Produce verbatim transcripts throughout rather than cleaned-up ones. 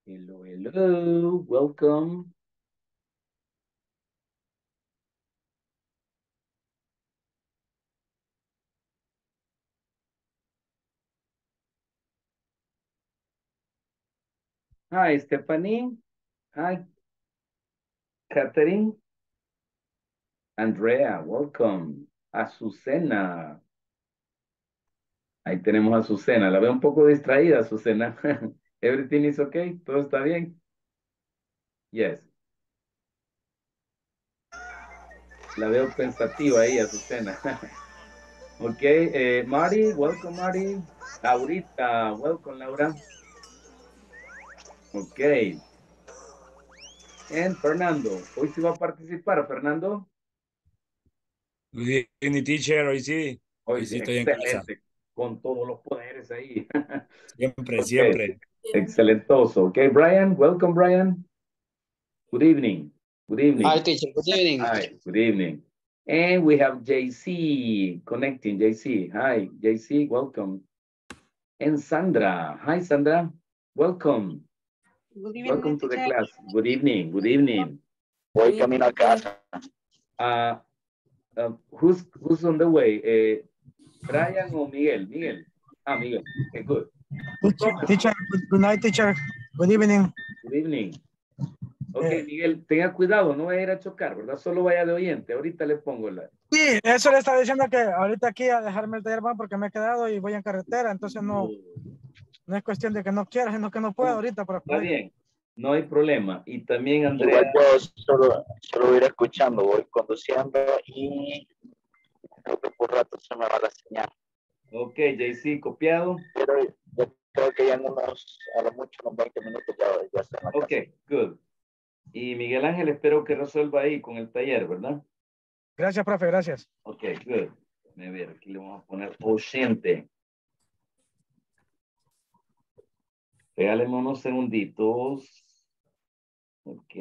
Hello, hello, welcome. Hi, Stephanie. Hi, Catherine. Andrea, welcome. Azucena. Ahí tenemos a Azucena. La veo un poco distraída, Azucena. Everything is okay? ¿Todo está bien? Yes. La veo pensativa ahí, Azucena. Ok, eh, Mari, welcome, Mari. Laurita, welcome, Laura. Ok. And Fernando. Hoy sí va a participar, Fernando. Good evening, teacher. Hoy sí, Hoy hoy sí, sí estoy en casa. excelente. Con todos los poderes ahí. Siempre, Ok, siempre. excelentoso. Ok, Brian, welcome, Brian. Good evening. Good Hi, evening. teacher. Good evening. Hi, good evening. And we have J C connecting. J C, hi, J C, welcome. And Sandra, hi, Sandra, welcome. Good evening, Welcome to the teacher. class. Good evening. Good evening. Voy camino a casa. Uh, uh, who's who's on the way? Uh, Brian or Miguel? Miguel. Ah, Miguel. Okay, good. No Teacher, problem. teacher, good, good night, teacher. Good evening. Good evening. Ok, Eh, Miguel, tenga cuidado, no vaya a ir a chocar, ¿verdad? Solo vaya de oyente. Ahorita le pongo la. Sí, eso le estaba diciendo que ahorita aquí a dejarme el taller van porque me he quedado y voy en carretera, entonces no, no es cuestión de que no quiera, sino que no puedo No, ahorita para está poder. bien, no hay problema. Y también Andrea. Igual yo solo, solo voy a ir escuchando, voy conduciendo y creo que por rato se me va la señal. Ok, J C, copiado. Pero yo creo que ya en unos, a lo mucho, unos veinte minutos ya, ya está en la Ok, casa. good. Y Miguel Ángel, espero que resuelva ahí con el taller, ¿verdad? Gracias, profe, gracias. Ok, good. A ver, aquí le vamos a poner oyente. Regáleme unos segunditos. Ok.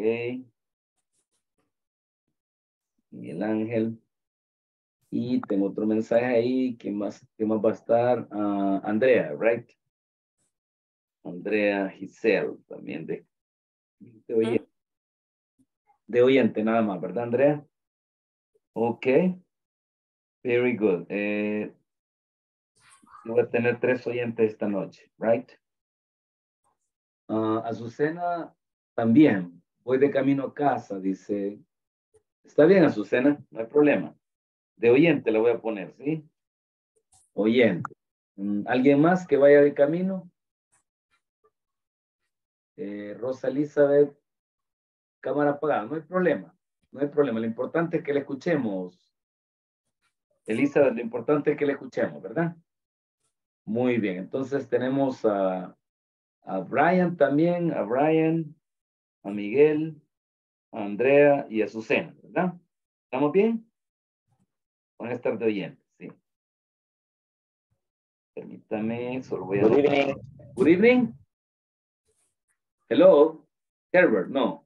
Miguel Ángel. Y tengo otro mensaje ahí. ¿Quién más, quién más va a estar? Uh, Andrea, right? Andrea Giselle, también de, de oyente. De oyente nada más, ¿verdad, Andrea? Ok. Very good. Eh, voy a tener tres oyentes esta noche, right? Uh, Azucena también. Voy de camino a casa, dice. Está bien, Azucena, no hay problema. De oyente le voy a poner, ¿sí? Oyente. Mm, ¿alguien más que vaya de camino? Eh, Rosa Elizabeth, cámara apagada, no hay problema. No hay problema. Lo importante es que le escuchemos. Elizabeth, lo importante es que le escuchemos, ¿verdad? Muy bien. Entonces tenemos a, a Brian también, a Brian, a Miguel, a Andrea y a Azucena, ¿verdad? ¿Estamos bien? Van a estar de oyentes, sí. Permítame, solo voy a... Good evening. Good evening. Hello. Herbert, no.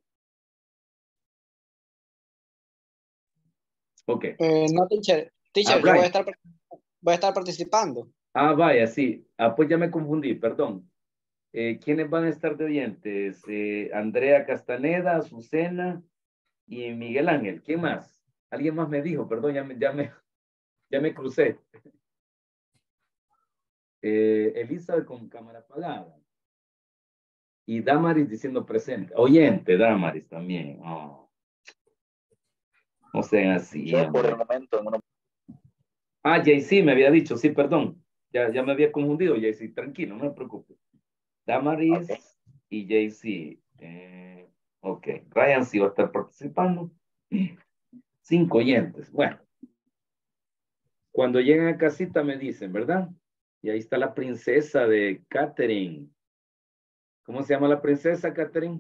Ok. Eh, no, teacher. Teacher, Ah, yo voy a, Brian. estar, voy a estar participando. Ah, vaya, sí. Ah, pues ya me confundí, perdón. Eh, ¿quiénes van a estar de oyentes? Eh, Andrea Castaneda, Azucena y Miguel Ángel. ¿Quién más? Alguien más me dijo, perdón, ya me, ya me, ya me crucé. Eh, Elizabeth con cámara apagada. Y Damaris diciendo presente. Oyente, Damaris también. Oh. No sean así. Yo por el Hombre. momento, en unos... Ah, Jay-Z me había dicho, sí, perdón. Ya, ya me había confundido, Jay-Z. Tranquilo, no me preocupe. Damaris Okay. y Jay-Z. Eh, ok. Ryan sí va a estar participando. Cinco oyentes. Bueno. Cuando lleguen a casita me dicen, ¿verdad? Y ahí está la princesa de Catherine. ¿Cómo se llama la princesa, Catherine?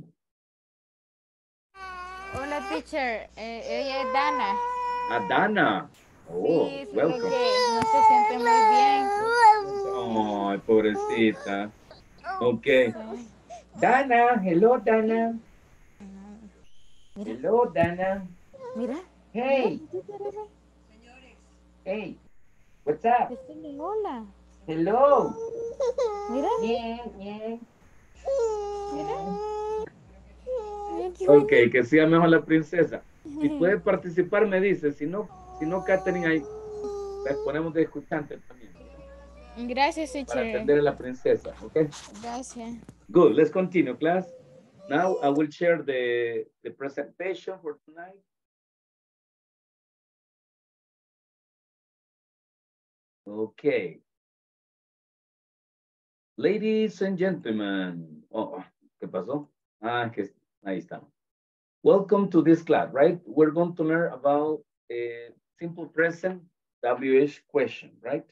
Hola, teacher. Eh, ella es Dana. Ah, Dana. Oh, Sí, solo welcome. que no se siente muy bien. Ay, pobrecita. Ok. Dana, hello, Dana. Mira, Hello, Dana. mira. Hey, Mira, hey, what's up? decime hola. Hello. Mira, Yeah, yeah, mira. yeah. qué Ok, bonito. que sea mejor la princesa. Si puede participar, me dice. Si no, si no, Katherine, ahí les ponemos de escuchante también, ¿verdad? Gracias, Para teacher. atender a la princesa, ¿ok? Gracias. Good, let's continue, class. Now I will share the, the presentation for tonight. Okay. Ladies and gentlemen. Oh, ¿qué pasó? Ah, que ahí está. Welcome to this class, right? We're going to learn about a simple present W H question, right?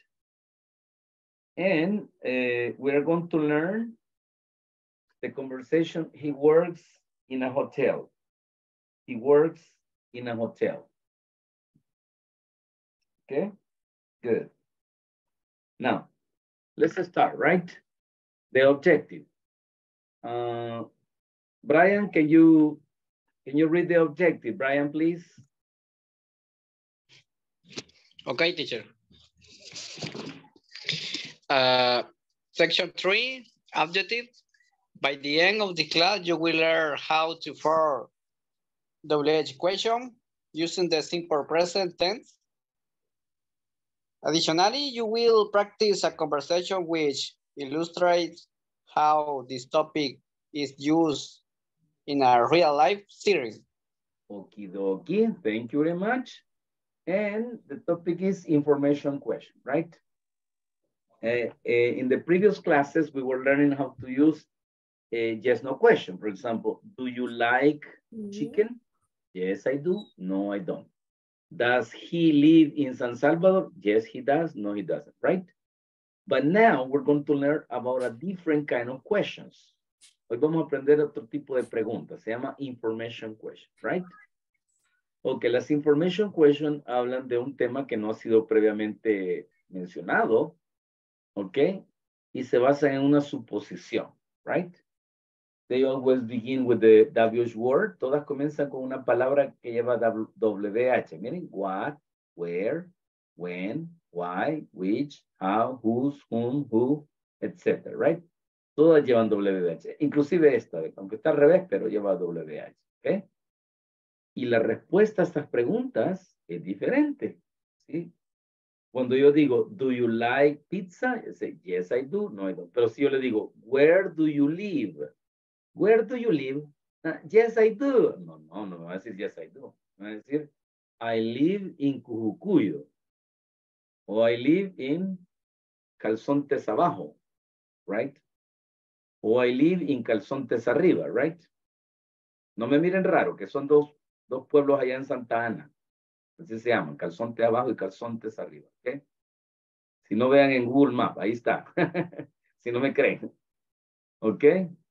And uh, we're going to learn the conversation. He works in a hotel. He works in a hotel. Okay, good. Now, let's start, right? The objective. Uh, Brian, can you can you read the objective, Brian, please? Okay, teacher. Uh, section three, objective. By the end of the class, you will learn how to form W H question using the simple present tense. Additionally, you will practice a conversation which illustrates how this topic is used in a real life series. Okie dokie, thank you very much. And the topic is information question, right? Uh, uh, in the previous classes, we were learning how to use a yes, no question. For example, do you like chicken? Yes, I do. No, I don't. Does he live in San Salvador? Yes, he does. No, he doesn't, right? But now we're going to learn about a different kind of questions. Hoy vamos a aprender otro tipo de preguntas. Se llama information question, right? Ok, las information question hablan de un tema que no ha sido previamente mencionado, ok, y se basa en una suposición, right? They always begin with the W H word. Todas comienzan con una palabra que lleva W H. Miren, what, where, when, why, which, how, whose, whom, who, etcétera, right? Todas llevan W H. Inclusive esta, aunque está al revés, pero lleva W H, ¿ok? Y la respuesta a estas preguntas es diferente, ¿sí? Cuando yo digo, do you like pizza? Yo say, yes, I do. No, I don't. Pero si yo le digo, where do you live? Where do you live? Uh, yes, I do. No, no, no me va a decir yes, I do. Me va a decir, I live in Cujucuyo. O I live in Calzontes Abajo, right? O I live in Calzontes Arriba, right? No me miren raro, que son dos, dos pueblos allá en Santa Ana. Así se llaman, Calzontes Abajo y Calzontes Arriba, ¿ok? Si no, vean en Google Maps, ahí está. Si no me creen. ¿Ok?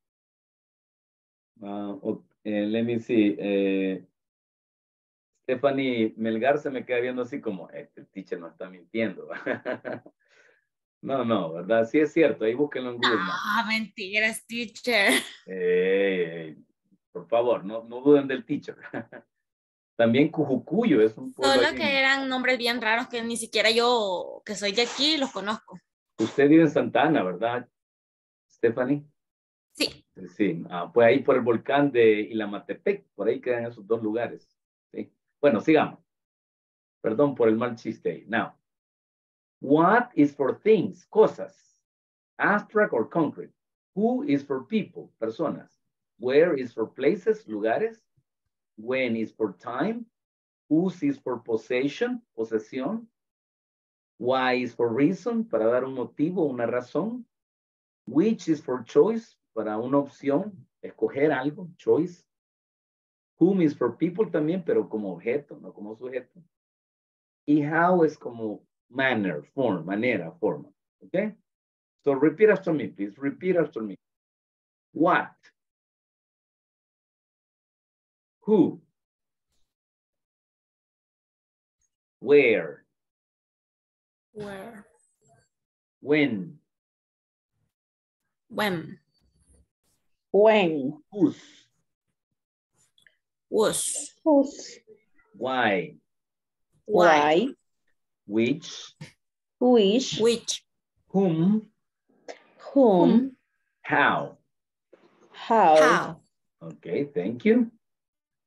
Uh, okay, let me see. Eh, Stephanie Melgar se me queda viendo así como, este teacher no está mintiendo. No, no, ¿verdad? Sí es cierto, ahí búsquenlo en Google Maps. Ah, mentiras, teacher. Eh, por favor, no, no duden del teacher. También Cujucuyo es un pueblo. Solo que eran nombres bien raros que ni siquiera yo, que soy de aquí, los conozco. Usted vive en Santa Ana, ¿verdad, Stephanie? Sí. Sí, ah, pues ahí por el volcán de Ilamatepec, por ahí quedan esos dos lugares. ¿Sí? Bueno, sigamos. Perdón por el mal chiste ahí. Now, what is for things, cosas, abstract or concrete? Who is for people, personas? Where is for places, lugares? When is for time? Whose is for possession, posesión? Why is for reason, para dar un motivo, una razón? Which is for choice, para una opción, escoger algo, choice. Whom is for people también, pero como objeto, no como sujeto. Y how es como manner, form, manera, forma. ¿Ok? So repeat after me, please. Repeat after me. What? Who? Where? Where? When? When? When? Whose? Was? Whose? Why? Why? Which? Which? Which? Whom? Whom? How? How? How? Okay, thank you.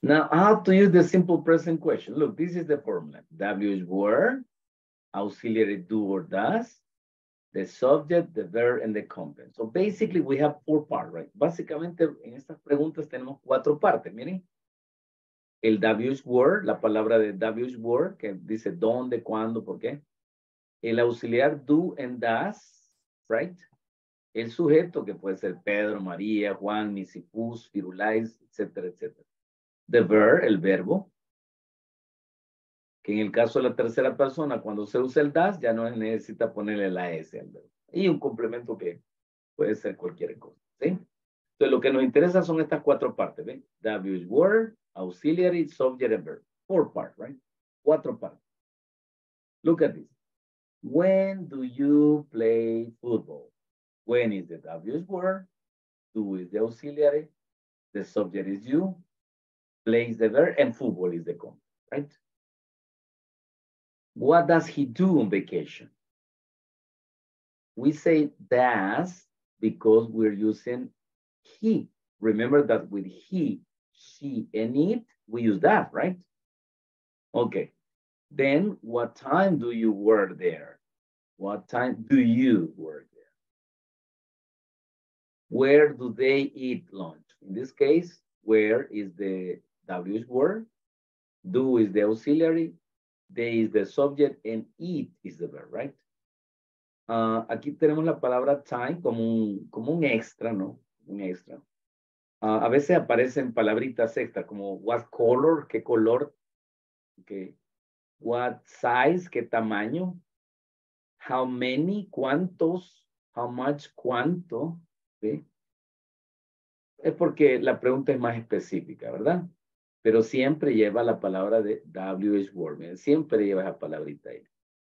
Now, how to use the simple present question? Look, this is the formula. W is were, auxiliary do or does, the subject, the verb, and the complement. So basically we have four parts, right? Básicamente en estas preguntas tenemos cuatro partes, miren. El W is were, la palabra de W is were, que dice dónde, cuándo, por qué. El auxiliar do and does, right? El sujeto, que puede ser Pedro, María, Juan, Misipus, Firulais, etcétera, etcétera. The verb, el verbo, que en el caso de la tercera persona, cuando se usa el das, ya no necesita ponerle la S al verbo. Y un complemento que puede ser cualquier cosa, ¿sí? Entonces, lo que nos interesa son estas cuatro partes, ¿ven? W is word, auxiliary, subject, and verb. Four parts, right? Cuatro partes. Look at this. When do you play football? When is the W is word, do is the auxiliary, the subject is you, play is the verb, and football is the complement, right? What does he do on vacation? We say does because we're using he. Remember that with he, she, and it, we use that, right? Okay. Then what time do you work there? What time do you work there? Where do they eat lunch? In this case, where is the W is word, do is the auxiliary, they is the subject, and eat is the verb, right? Uh, aquí tenemos la palabra time como un, como un extra, ¿no? Un extra. Uh, a veces aparecen palabritas extra como what color, qué color, okay. What size, qué tamaño, how many, cuántos, how much, cuánto, ¿sí? Es porque la pregunta es más específica, ¿verdad? Pero siempre lleva la palabra de W is word, siempre lleva esa palabrita ahí.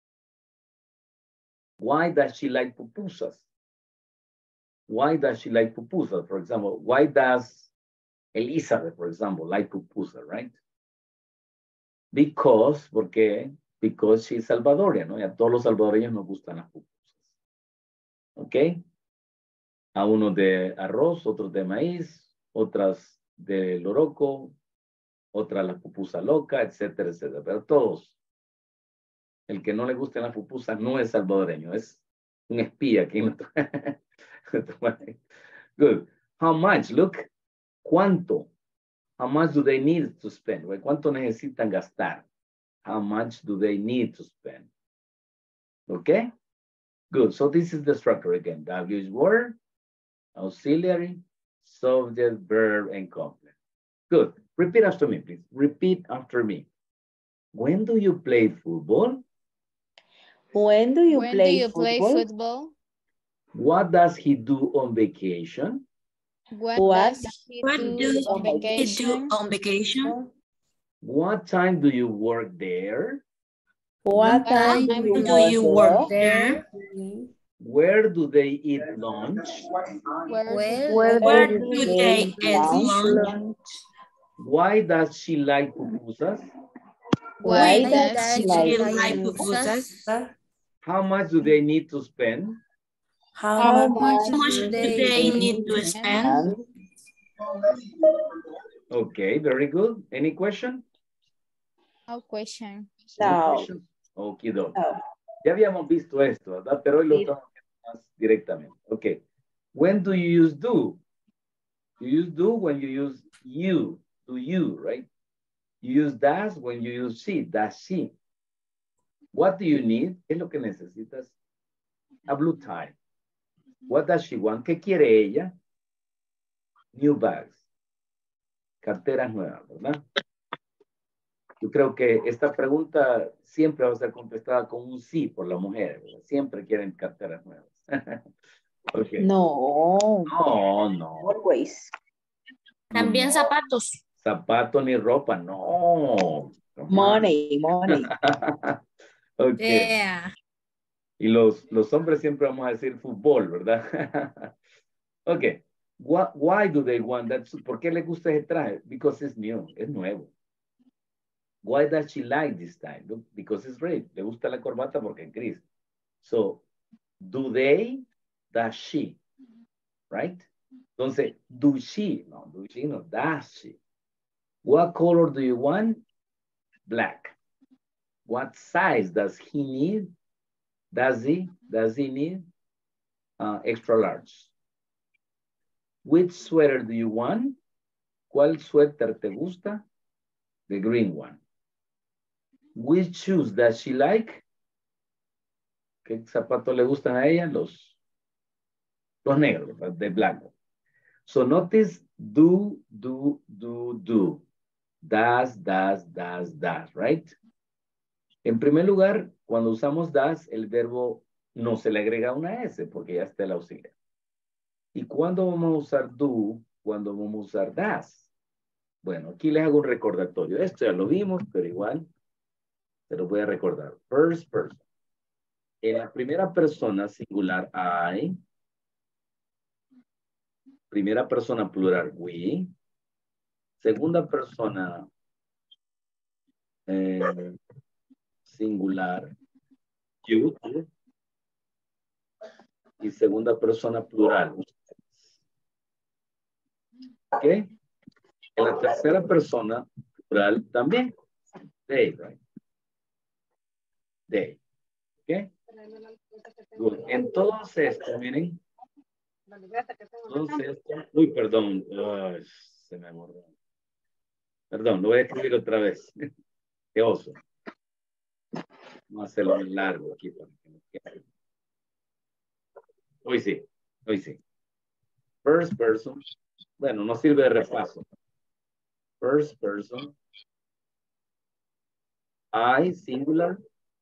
Why does she like pupusas? Why does she like pupusas? For example, why does Elizabeth, for example, like pupusas, right? Because, ¿por qué? Because she's Salvadorian, ¿no? Y a todos los salvadoreños nos gustan las pupusas. ¿Ok? A unos de arroz, otros de maíz, otras de loroco, otras la pupusa loca, etcétera, etcétera. Pero todos, el que no le gusten las pupusas no es salvadoreño, es un espía aquí. Good. How much? Look, ¿cuánto? How much do they need to spend? Right? ¿Cuánto necesitan gastar? How much do they need to spend? Okay? Good. So this is the structure again. W is word, auxiliary, subject, verb, and complement. Good. Repeat after me, please. Repeat after me. When do you play football? When do you When play do you football? play football? What does he do on vacation? What, What does he What do do on you do vacation? on vacation? What time do you work there? What time time do you Do you work work there? Where do they eat lunch? Where, there? where, Where do do they they eat eat lunch? Why does she like pupusas? Why Why does does she she like like pupusas? pupusas? How much do they need to spend? How how much much How much do do they they need need to to spend? spend? Okay, very good. Any question? No question. No No. questions? Okidoki. No. Ya habíamos visto esto, ¿verdad? Pero hoy lo Sí. estamos viendo más directamente. Okay. When do you use do? You use do when you use you. Do you, right? You use does when you use she. Does she. What do you need? ¿Qué es lo que necesitas? A blue tie. What does she want? ¿Qué quiere ella? New bags. Carteras nuevas, ¿verdad? Yo creo que esta pregunta siempre va a ser contestada con un sí por la mujer, ¿verdad? Siempre quieren carteras nuevas. Okay. No. No, no. Always. También No. zapatos. Zapato ni ropa, no. Come on. Money, money. Okay. Yeah. Y los, los hombres siempre vamos a decir fútbol, ¿verdad? Okay. What, why do they want that? ¿Por qué le gusta ese traje? Because it's new, es nuevo. Why does she like this tie? Look, because it's red. Le gusta la corbata porque es gris. So, do they, does she, right? Entonces, do she, no, do she, no, does she. What color do you want? Black. What size does he need? Does he? Does he need? Uh, extra large. Which sweater do you want? ¿Cuál suéter te gusta? The green one. Which shoes does she like? ¿Qué zapatos le gustan a ella? Los, los negros, de blanco. So notice do, do, do, do. Does, does, does, does, right? En primer lugar, cuando usamos does, el verbo no se le agrega una S porque ya está el auxiliar. ¿Y cuándo vamos a usar do? Cuando vamos a usar does. Bueno, aquí les hago un recordatorio. Esto ya lo vimos, pero igual se lo voy a recordar. First person. En la primera persona singular, I. Primera persona plural, we. Segunda persona eh, singular, you. Y segunda persona plural. ¿Ok? En la tercera persona plural también. They, right? They. ¿Ok? Good. En todos estos, miren. Todos estos. Uy, perdón. Ay, se me borró. Perdón, lo voy a escribir otra vez. Qué oso. Vamos a hacerlo más largo aquí para que no quede. Hoy sí, hoy sí. First person. Bueno, no sirve de repaso. First person. I, singular.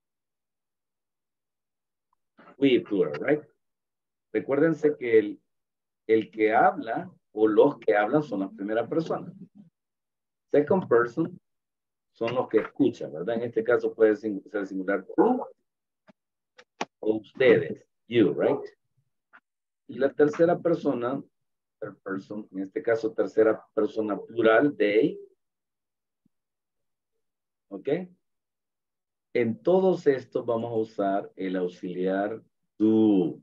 We, plural, right? Recuérdense que el, el que habla o los que hablan son las primeras personas. Second person son los que escuchan, ¿verdad? En este caso puede ser singular tú o ustedes, you, right? Y la tercera persona, third person, en este caso tercera persona plural, they. ¿Ok? En todos estos vamos a usar el auxiliar do.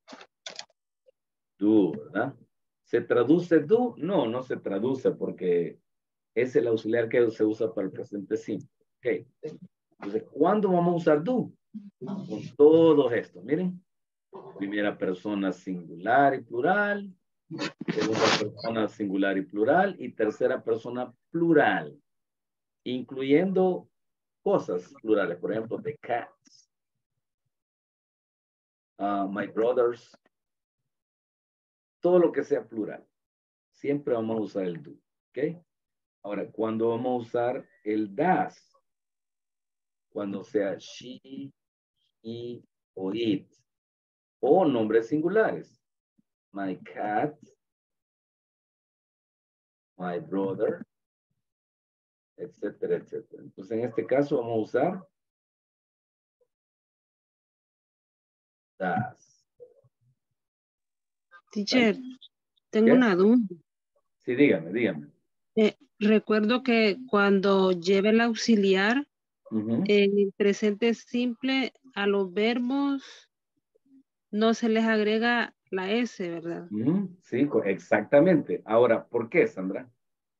Do, ¿verdad? ¿Se traduce do? No, no se traduce porque es el auxiliar que se usa para el presente simple. Ok. Entonces, ¿cuándo vamos a usar do? Con todos estos, miren. Primera persona singular y plural. Segunda persona singular y plural. Y tercera persona plural. Incluyendo cosas plurales. Por ejemplo, the cats. Uh, my brothers. Todo lo que sea plural. Siempre vamos a usar el do. ¿Ok? Ahora, ¿cuándo vamos a usar el does? Cuando sea she, he o it. O nombres singulares. My cat. My brother. Etcétera, etcétera. Entonces, en este caso vamos a usar does. Teacher, tengo ¿Qué? una duda. Sí, dígame, dígame. Eh, recuerdo que cuando lleve el auxiliar, Uh-huh. en el presente simple, a los verbos no se les agrega la S, ¿verdad? Uh-huh. Sí, co- exactamente. Ahora, ¿por qué, Sandra?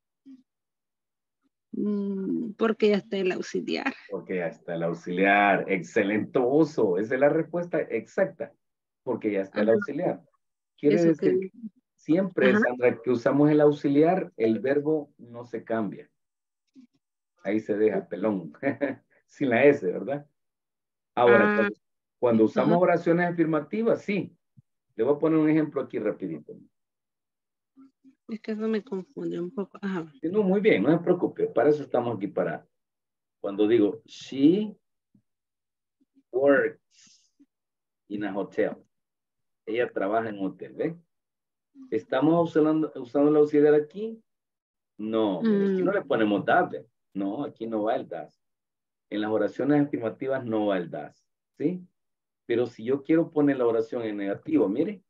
Mm, porque ya está el auxiliar. Porque ya está el auxiliar. Excelentoso. Esa es la respuesta exacta. Porque ya está el Ajá, auxiliar. Quiere eso decir que... que siempre, Ajá. Sandra, que usamos el auxiliar, el verbo no se cambia. Ahí se deja pelón. Sin la S, ¿verdad? Ahora, Ah, cuando, cuando usamos ajá. oraciones afirmativas, sí. Le voy a poner un ejemplo aquí rapidito. Es que eso me confunde un poco. Ajá. Sí, no, muy bien, no se preocupe. Para eso estamos aquí, para cuando digo, she works in a hotel. Ella trabaja en un hotel, ¿ve? ¿Estamos usando, usando el auxiliar aquí? No, mire, aquí no Mm, le ponemos that, ¿ve? No, aquí no va el das. En las oraciones afirmativas no va el das, ¿sí? Pero si yo quiero poner la oración en negativo, mire.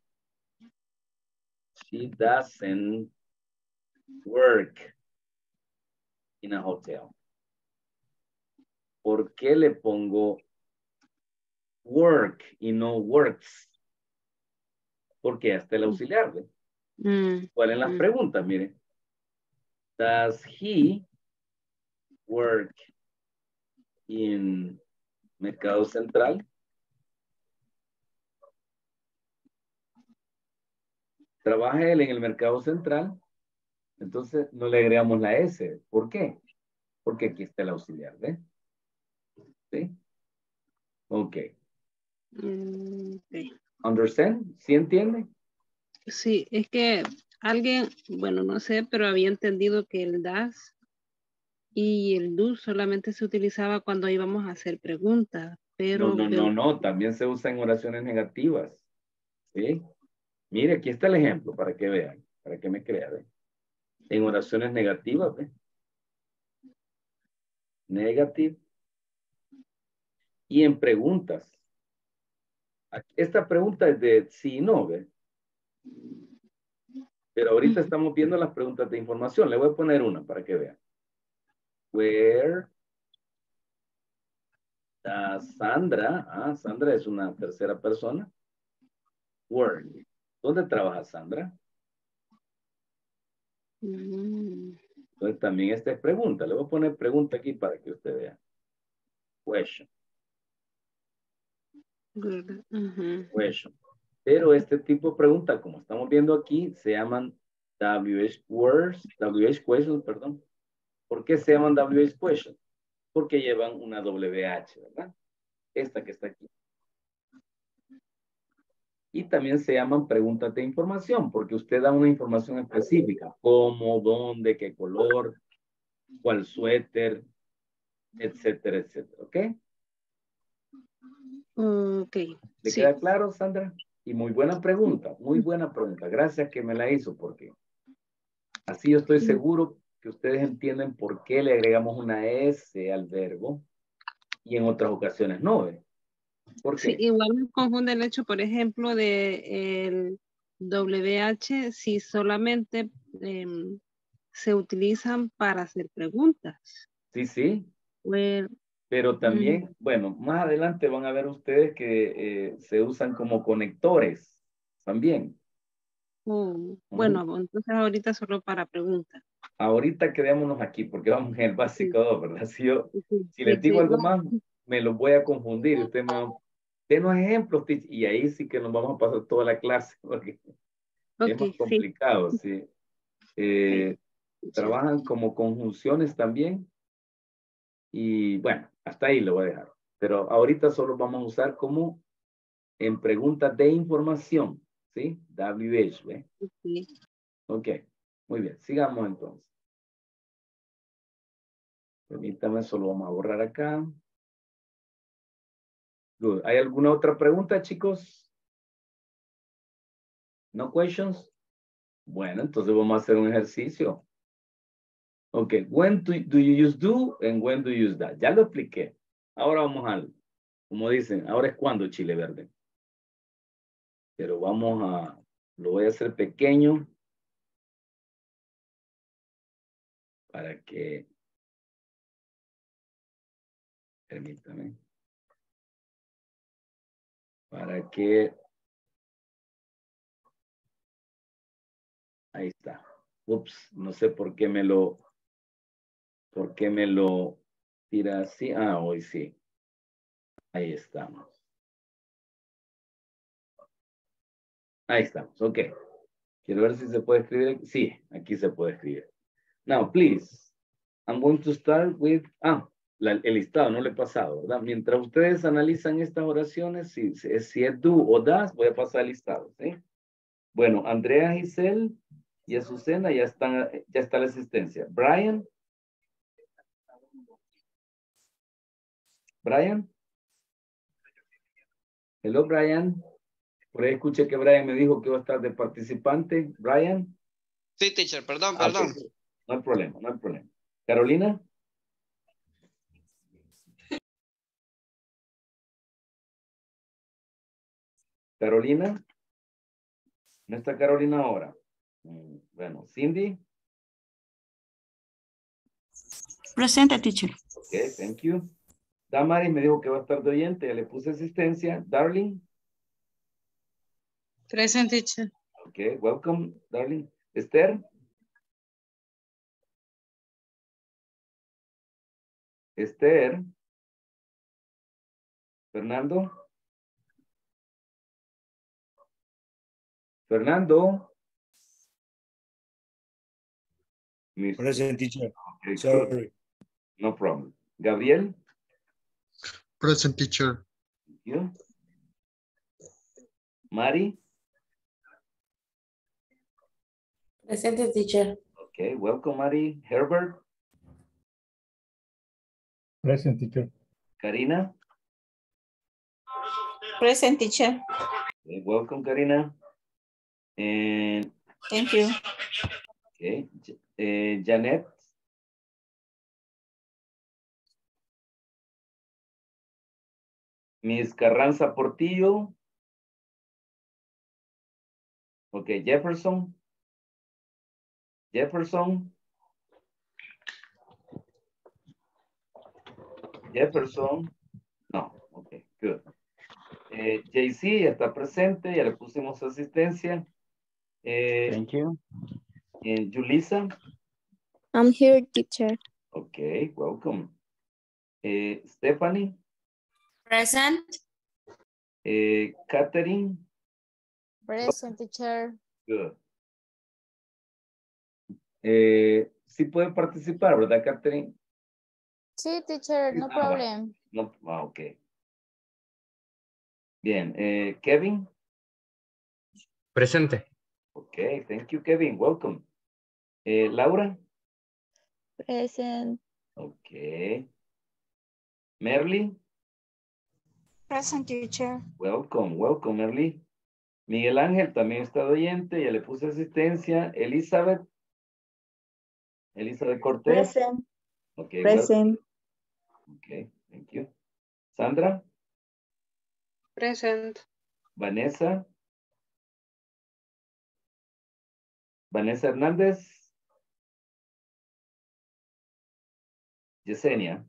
She doesn't work in a hotel. ¿Por qué le pongo work y no works? Porque hasta el auxiliar, ¿ve? mm, ¿Cuáles son las mm. preguntas? Mire. Does he work in Mercado Central? Trabaja él en el Mercado Central, entonces no le agregamos la S. ¿Por qué? Porque aquí está el auxiliar, ¿ve? ¿Sí? Ok. Mm, ok. ¿Understand? ¿Sí entiende? Sí, es que alguien, bueno, no sé, pero había entendido que el das y el do solamente se utilizaba cuando íbamos a hacer preguntas, No, pero no, veo- no, no. También se usa en oraciones negativas. ¿Sí? Mire, aquí está el ejemplo para que vean, para que me crean. ¿Ve? En oraciones negativas, ¿ve? Negative. Y en preguntas. Esta pregunta es de sí y no, ¿ve? Pero ahorita estamos viendo las preguntas de información. Le voy a poner una para que vean. Where does Sandra, ah, Sandra es una tercera persona, work. ¿Dónde trabaja Sandra? Mm, Entonces también esta es pregunta. Le voy a poner pregunta aquí para que usted vea. Question, ¿verdad? Ujú. question. Pero este tipo de pregunta, como estamos viendo aquí, se llaman W H words, W H questions, perdón. ¿Por qué se llaman W H questions? Porque llevan una W H, ¿verdad? Esta que está aquí. Y también se llaman preguntas de información, porque usted da una información específica, cómo, dónde, qué color, cuál suéter, etcétera, etcétera, ¿ok? Ok, ¿Le sí. queda claro, Sandra? Y muy buena pregunta, muy buena pregunta. Gracias que me la hizo, porque así yo estoy seguro que ustedes entienden por qué le agregamos una S al verbo y en otras ocasiones no, ¿ve? ¿Por Sí, qué? igual me confunde el hecho, por ejemplo, de el W H si solamente em, se utilizan para hacer preguntas. Sí, sí, Where, pero mm, también, bueno, más adelante van a ver ustedes que eh, se usan como conectores también. oh, Ujú. bueno, entonces ahorita solo para preguntas. Ahorita quedémonos aquí porque vamos en el Sí, básico dos, ¿verdad? Si, yo, sí, si les sí, digo sí, algo no, más, me los voy a confundir. Usted me va, denos ejemplos, teach, y ahí sí que nos vamos a pasar toda la clase porque es ok, más sí, complicado, sí. sí, Eh, teacher. trabajan como conjunciones también y bueno, hasta ahí lo voy a dejar. Pero ahorita solo vamos a usar como en preguntas de información, ¿sí? W H, ¿ve? Sí. Ok, muy bien, sigamos entonces. Permítame, solo vamos a borrar acá. Good. ¿Hay alguna otra pregunta, chicos? ¿No questions? Bueno, entonces vamos a hacer un ejercicio. Ok, when do, do you use do and when do you use that? Ya lo expliqué. Ahora vamos al, como dicen, ahora es cuando chile verde. Pero vamos a, lo voy a hacer pequeño para que, permítame, para que, ahí está. Ups, no sé por qué me lo, por qué me lo tira así. Ah, hoy sí. Ahí estamos. Ahí estamos, ok. Quiero ver si se puede escribir. Sí, aquí se puede escribir. Now, please, I'm going to start with, ah, la, el listado, no le he pasado, ¿verdad? Mientras ustedes analizan estas oraciones, si, si, si es do o das, voy a pasar el listado, ¿sí? Bueno, Andrea, Giselle y Azucena ya están, ya está la asistencia. Brian. Brian. Hello, Brian. Por ahí escuché que Brian me dijo que iba a estar de participante. Brian. Sí, teacher, perdón, Ah, perdón. ok. No hay problema, no hay problema. Carolina. Carolina. ¿No está Carolina ahora? Mm, bueno, Cindy. Presente, teacher. Ok, thank you. Damaris me dijo que va a estar de oyente, ya le puse asistencia. Darling. Present, teacher. Ok, welcome, darling. Esther. Esther. Fernando. Fernando. Mister Present, teacher. Okay, Sorry. good. No problem. Gabriel. Present, teacher. Thank you. Mari. Present, teacher. Okay, welcome, Mari. Herbert. Present, teacher. Karina. Present, teacher. Okay, welcome, Karina. And Thank you. okay, uh, Janet. Miss Carranza Portillo. Okay, Jefferson. Jefferson. Jefferson. No, okay, good. Eh, J C está presente, ya le pusimos asistencia. Eh, Thank you. and Julissa. I'm here, teacher. Okay, welcome. Eh, Stephanie. Present. Eh, Catherine. Present, teacher. Good. Eh, sí puede participar, ¿verdad, Catherine? Sí, teacher, no Ah, problem. No, ah, ok. Bien, eh, Kevin. Presente. Okay, thank you, Kevin. Welcome. Eh, Laura. Present. Okay. Merly. Present, teacher. Welcome, welcome, Merly. Miguel Ángel también está de oyente, ya le puse asistencia. Elizabeth. Elizabeth Cortés. Present. Okay, Present. welcome. Okay, thank you. Sandra. Present. Vanessa. Vanessa Hernández. Yesenia.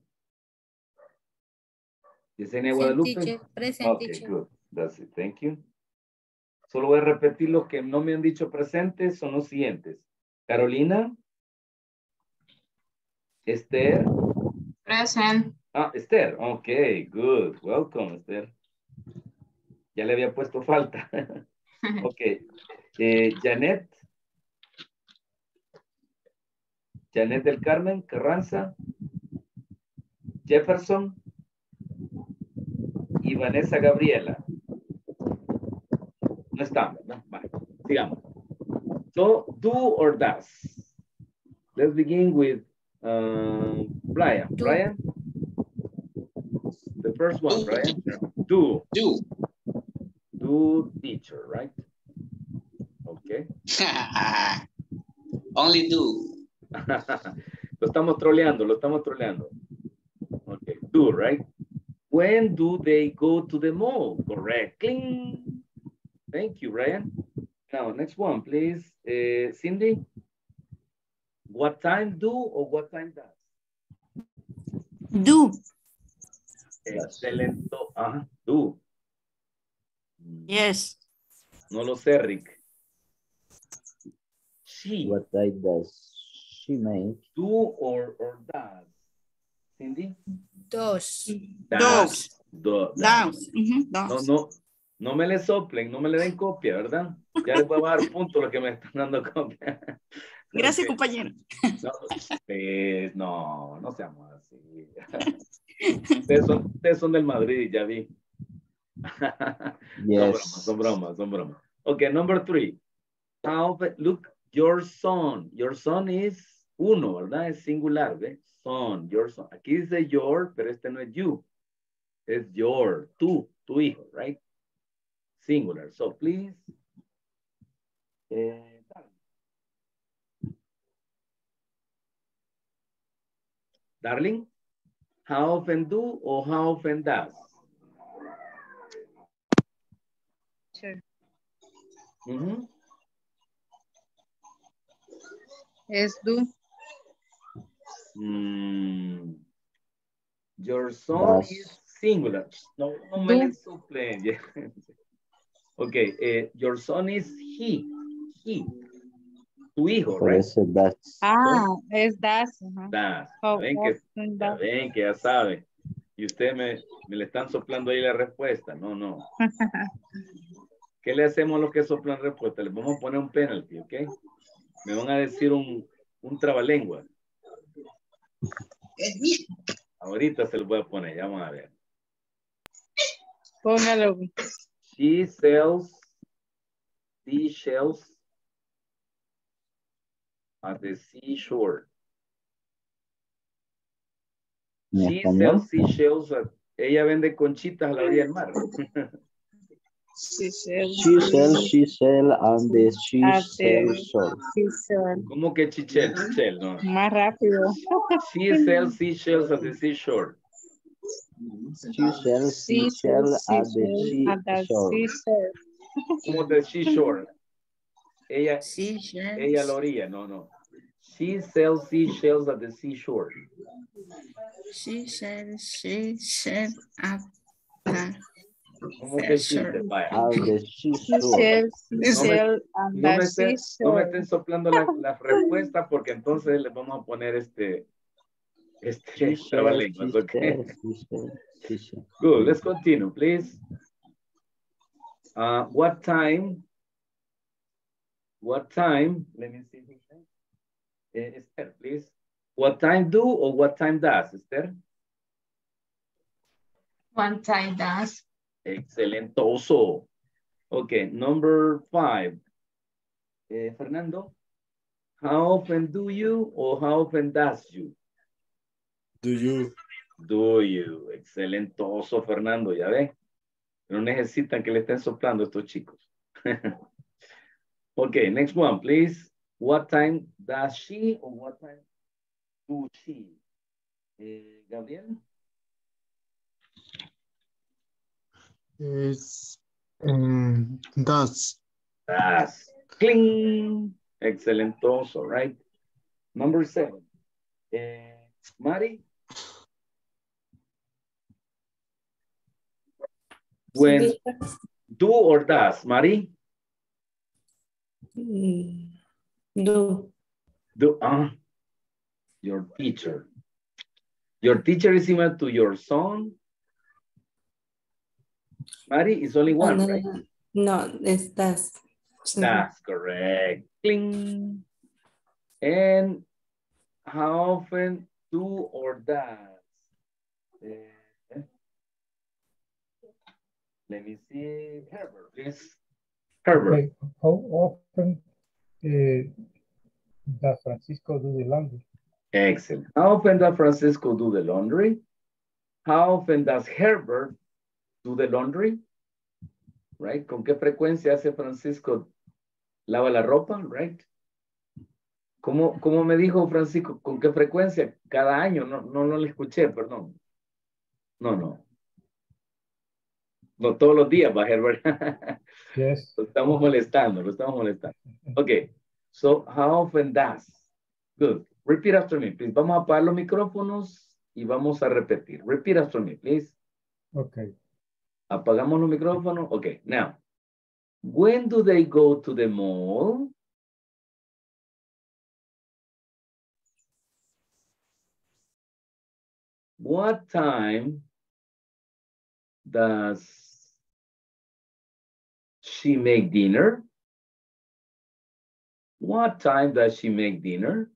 Yesenia Guadalupe. Present, Okay, teacher. good. That's it. Thank you. Solo voy a repetir los que no me han dicho presentes, son los siguientes. Carolina. Esther. Present. Ah, Esther. Okay, good. Welcome, Esther. Ya le había puesto falta. Okay. Eh, Janet. Janet del Carmen Carranza. Jefferson. Y Vanessa Gabriela. No estamos, ¿no? Vale, sigamos. So, do or does. Let's begin with uh, Brian. Do. Brian? The first one, Do. Brian. Do. Do. Do teacher, right? Okay. Only do. Lo estamos troleando, lo estamos troleando. Okay, do, right? When do they go to the mall? Correct. Cling. Thank you, Brian. Now, next one, please. Uh, Cindy, what time do or what time does? Do. Excelente. Ajá, do. Yes. No lo sé, Rick. She. What time does she make? Do or, or does? Cindy? Dos. Does. Do, Does. Mhm, No, does. no, no me le soplen, no me le den copia, ¿verdad? Ya les voy a dar punto lo que me están dando copia. Gracias, Ok. compañero. No, pues, no, no seamos así. Ustedes son, ustedes son del Madrid, ya vi. Yes. Son bromas, son bromas, son bromas. Okay, number three. How, look, your son. Your son is uno, ¿verdad? Es singular, ¿ve? Son, your son. Aquí dice your, pero este no es you. Es your, tú, tu hijo, right? Singular. So, please. Eh, darling, how often do or how often does? Sure. Mm-hmm. Es do. Mm. Your son Does. is singular. No, no me le soplen. Yeah. Okay, uh, your son is he. He. tu hijo, Por right? eso that's. Ah, es das. Ajá. Das. Ya How ven que, often ya does- ven que ya sabe. Y usted me, me le están soplando ahí la respuesta. No, no. ¿Qué le hacemos a los que soplan respuesta? Les vamos a poner un penalty, ¿ok? Me van a decir un, un trabalengua. Ahorita se lo voy a poner, ya vamos a ver. Póngalo. She sells seashells at the seashore. ¿En She español? sells seashells at... Ella vende conchitas a la orilla del mar. She sells. She sells, she sells, and the she At the sells shore. seashore. ¿Cómo que chichel? Chichel, no. Más rápido. She sells seashells at the seashore. She sells, she She sells sells at the seashells at the seashore. seashore. ¿Cómo de seashore? Ella, Seashells. ella a la orilla, no, no. She sells seashells at the seashore. She said she said at the ¿Cómo que existe? seashore. Vaya. At the She seashore. sells No me, seashells at no me the estén, no me seashore. estén soplando la, la respuesta porque entonces les vamos a poner este, She este sells, she trabalenguas, ¿ok? sells, she sells, she sells. Good, let's continue, please. Uh, what time? What time? Let me see. Uh, Esther, please. What time do or what time does, Esther? One time does. Excelentoso. Okay, number five. Eh, Fernando, how often do you or how often does you? Do you? Do you. Excelentoso, Fernando, ya ve. No necesitan que le estén soplando estos chicos. Okay, next one, please. What time does she or what time do she? Eh, Gabriel? It's um, does. Does. Cling. Excelentoso, right? Number seven. Eh, Mari? When do or does, Mari? Mm, Do. Do, ah, your teacher. Your teacher is similar to your son. Mari is only Oh, one, no, right? no, no, es does. That's correct. Cling. And how often do or does? Eh, let me see. Herbert, please. Herbert. Okay. How often uh, does Francisco do the laundry? Excellent. How often does Francisco do the laundry? How often does Herbert do the laundry? Right? ¿Con qué frecuencia hace Francisco lava la ropa? Right? ¿Cómo, cómo me dijo Francisco? ¿Con qué frecuencia? Cada año. No, no, no le escuché, perdón. No, no. No todos los días va Herbert. Yes. Lo estamos molestando, lo estamos molestando. Okay. So, how often does? Good. Repeat after me, please. Vamos a apagar los micrófonos y vamos a repetir. Repeat after me, please. Okay. Apagamos los micrófonos. Okay. Now, when do they go to the mall? What time does she make dinner? What time does she make dinner?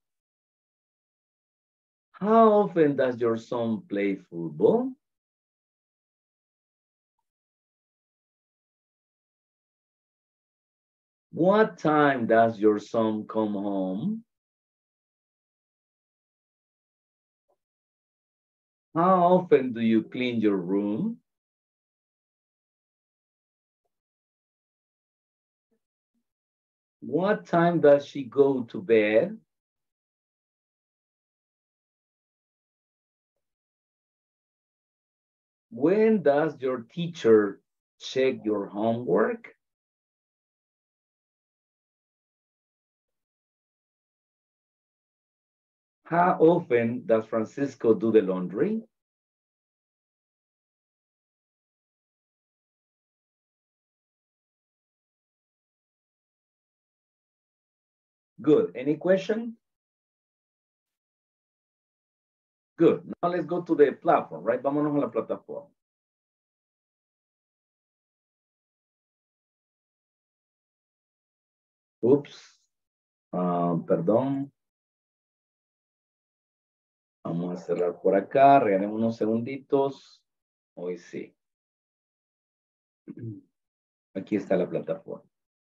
How often does your son play football? What time does your son come home? How often do you clean your room? What time does she go to bed? When does your teacher check your homework? How often does Francisco do the laundry? Good. Any question? Good. Now let's go to the platform, right? Vámonos a la plataforma. Oops. Uh, perdón. Vamos a cerrar por acá. Regalemos unos segunditos. Hoy sí. Aquí está la plataforma.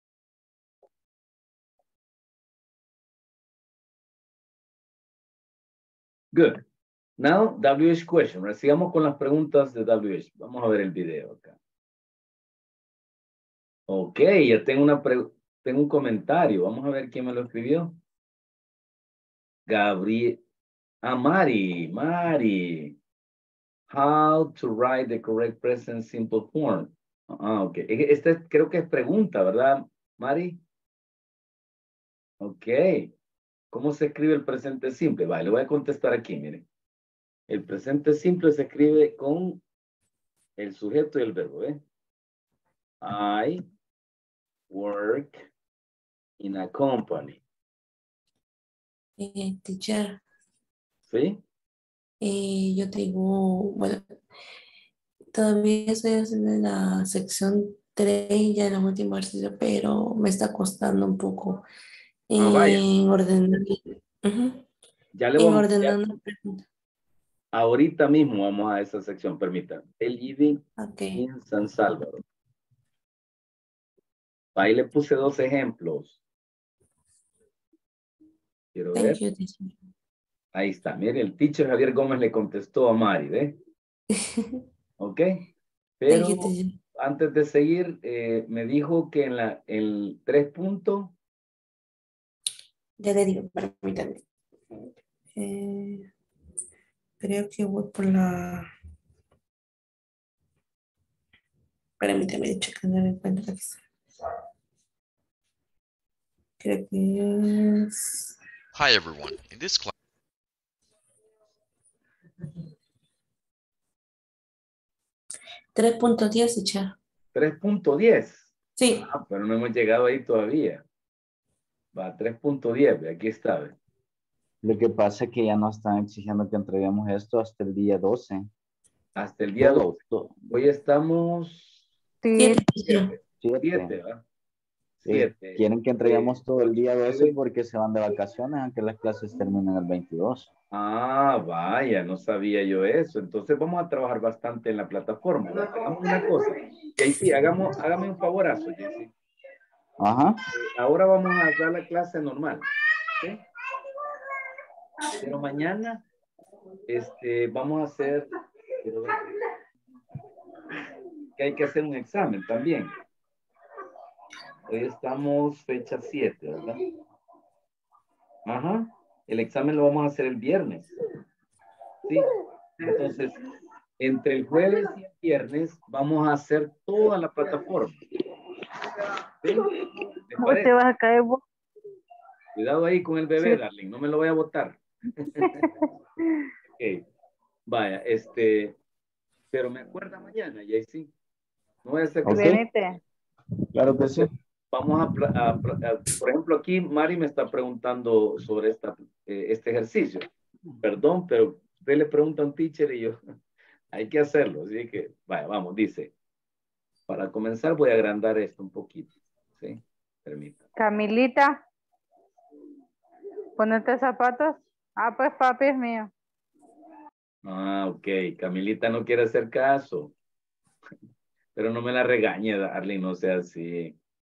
Good. Now, W H question. Right? Sigamos con las preguntas de W H. Vamos a ver el video acá. Ok, ya tengo, una pre tengo un comentario. Vamos a ver quién me lo escribió. Gabriel. Ah, Mari. Mari. How to write the correct present simple form. Ah, ok. Este creo que es pregunta, ¿verdad, Mari? Ok. ¿Cómo se escribe el presente simple? Vale, le voy a contestar aquí, miren. El presente simple se escribe con el sujeto y el verbo, ¿eh? I work in a company. Eh, teacher, ¿Sí? eh, yo tengo, bueno, todavía estoy haciendo la sección tres, ya en la última ejercicio, pero me está costando un poco Ah, vaya. en ordenar, ujú, Ya le en vamos, ya- ordenar la pregunta. ahorita mismo vamos a esa sección, permítanme. El living Ok, en San Salvador. Ahí le puse dos ejemplos. Quiero ver. thank you, teacher. Ahí está. Mire, el teacher Javier Gómez le contestó a Mari, ¿ve? Ok. Thank Pero you, teacher. antes de seguir, eh, me dijo que en la el tres puntos. Ya le digo, permítame. Eh, creo que voy por la... Permítame, de hecho, que no me encuentro aquí. Creo que es... Hi everyone. In this class, tres punto diez, teacher. tres punto diez. Sí. Ah, pero no hemos llegado ahí todavía. Va, tres punto diez, aquí está. ¿Ve? Lo que pasa es que ya nos están exigiendo que entreguemos esto hasta el día doce. Hasta el día Todo, doce. todo. Hoy estamos Siete, siete. Siete. Siete, ¿va? Eh, Siete. quieren que entreguemos Eh, todo el día doce nueve. porque se van de vacaciones, aunque las clases terminan el veintidós. Ah, vaya, no sabía yo eso. Entonces vamos a trabajar bastante en la plataforma. ¿Va? Hagamos una cosa. Jaycee, hagamos, hágame un favorazo, Jaycee. Ajá. Eh, ahora vamos a dar la clase normal. ¿Sí? Pero mañana este, vamos a hacer quiero ver, que hay que hacer un examen también. Hoy estamos fecha siete, ¿verdad? Ajá. El examen lo vamos a hacer el viernes. Sí. Entonces, entre el jueves y el viernes vamos a hacer toda la plataforma. ¿Sí? ¿Te ¿Cómo parece? te vas a caer vos? Cuidado ahí con el bebé, Sí. Darling. No me lo voy a botar. Ok. Vaya, este... Pero me acuerda mañana, Jaycee. No voy a hacer que... Ok. Venite. Claro que sí. Vamos a, pla- a pla- a- por ejemplo, aquí Mari me está preguntando sobre esta, eh, este ejercicio. Perdón, pero usted le pregunta a un teacher y yo, hay que hacerlo. Así que, vaya, vamos, dice. Para comenzar voy a agrandar esto un poquito. ¿Sí? Permítame. Camilita. Ponete zapatos. Ah, pues papi es mío. Ah, ok. Camilita no quiere hacer caso. Pero no me la regañe, Darling, no sea así.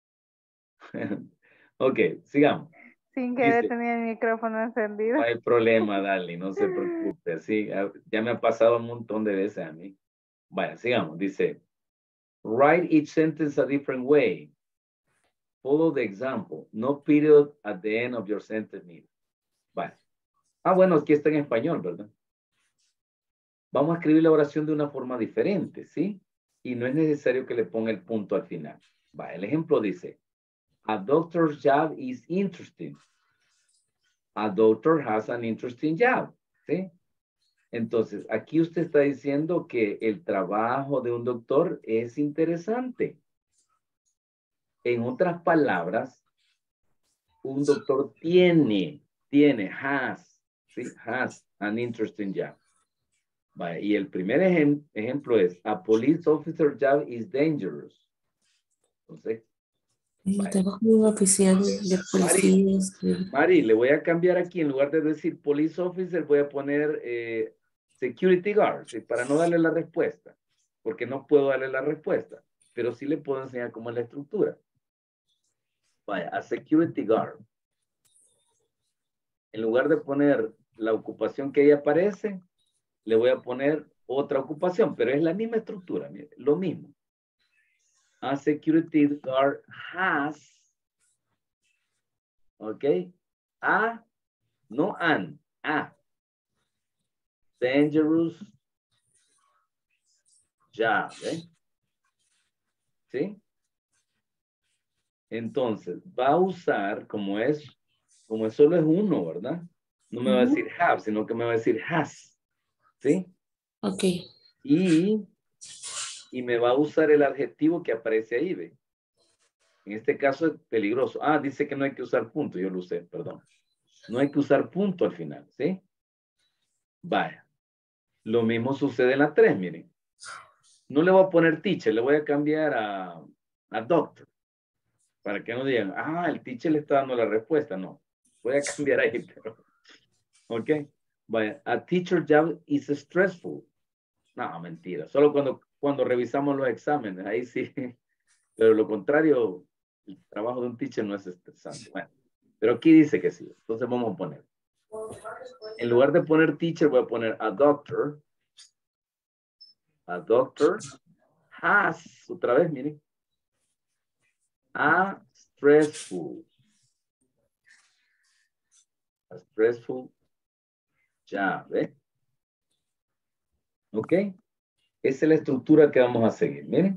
Ok, sigamos. Sin querer Dice, tenía el micrófono encendido. no hay problema, Darling, no se preocupe. Así, ah, ya me ha pasado un montón de veces a mí. Vaya, sigamos. Dice, write each sentence a different way. Follow the example. No period at the end of your sentence needed. Vale. Ah, bueno, aquí está en español, ¿verdad? Vamos a escribir la oración de una forma diferente, ¿sí? Y no es necesario que le ponga el punto al final. Va, el ejemplo dice, a doctor's job is interesting. A doctor has an interesting job, ¿sí? Entonces, aquí usted está diciendo que el trabajo de un doctor es interesante. En otras palabras, un doctor tiene, tiene, has, ¿sí? Has an interesting job. Vale, y el primer ejem ejemplo es, a police officer job is dangerous. Entonces, El trabajo de un oficial de policía es que- Mari, le voy a cambiar aquí, en lugar de decir police officer, voy a poner eh, security guard, ¿sí? Para no darle la respuesta, porque no puedo darle la respuesta, pero sí le puedo enseñar cómo es la estructura. Vaya, a security guard. En lugar de poner la ocupación que ahí aparece, le voy a poner otra ocupación, pero es la misma estructura, mire, lo mismo. A security guard has, ok, a, no an, a, dangerous job, ¿eh? ¿Sí? Entonces, va a usar, como es, como es solo es uno, ¿verdad? No me va a decir have, sino que me va a decir has, ¿sí? Ok. Y, y me va a usar el adjetivo que aparece ahí, ¿ve? En este caso es peligroso. Ah, dice que no hay que usar punto, yo lo usé, perdón. No hay que usar punto al final, ¿sí? Vaya. Lo mismo sucede en la tres, miren. No le voy a poner teacher, le voy a cambiar a, a doctor. Para que no digan, ah, el teacher le está dando la respuesta. No, voy a cambiar ahí, pero... Ok. Vaya, a teacher job is stressful. No, mentira. Solo cuando, cuando revisamos los exámenes, ahí sí. Pero lo contrario, el trabajo de un teacher no es estresante. Bueno, pero aquí dice que sí. Entonces vamos a poner. En lugar de poner teacher, voy a poner a doctor. A doctor has, otra vez, miren. A stressful. A stressful job, ¿eh? ¿Ok? Esa es la estructura que vamos a seguir, miren.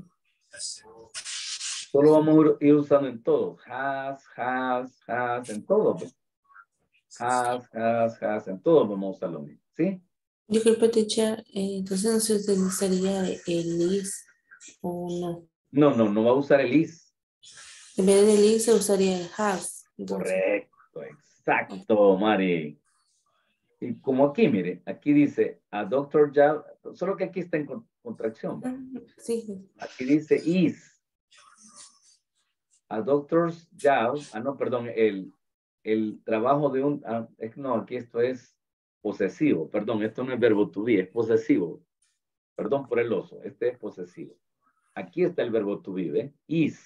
Solo vamos a ir usando en todo. Has, has, has, en todo. ¿Ves? Has, has, has, en todo vamos a usar lo mismo, ¿sí? Disculpe, teacher, eh, entonces no se utilizaría el is o no. No, no, no va a usar el is. En vez del is se usaría el has. Entonces. Correcto, exacto, Mari. Y como aquí, mire, aquí dice a doctor job, solo que aquí está en con- contracción. ¿Va? Sí. Aquí dice is. A doctor's job, ah, no, perdón, el, el trabajo de un, ah, es, no, aquí esto es posesivo, perdón, esto no es verbo to be, es posesivo. Perdón por el oso, este es posesivo. Aquí está el verbo to be, ¿eh? Is.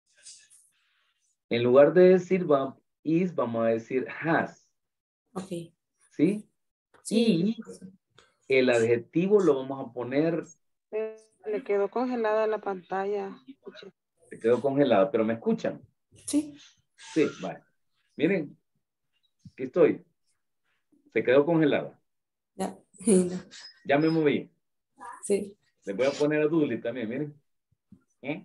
En lugar de decir va, is, vamos a decir has. Ok. ¿Sí? Sí. Y el adjetivo lo vamos a poner. Le quedó congelada la pantalla. Se quedó congelada, pero ¿me escuchan? Sí. Sí, vale. Miren, aquí estoy. Se quedó congelada. Ya. Sí, no. Ya me moví. Sí. Les voy a poner a Dudley también, miren. ¿Eh?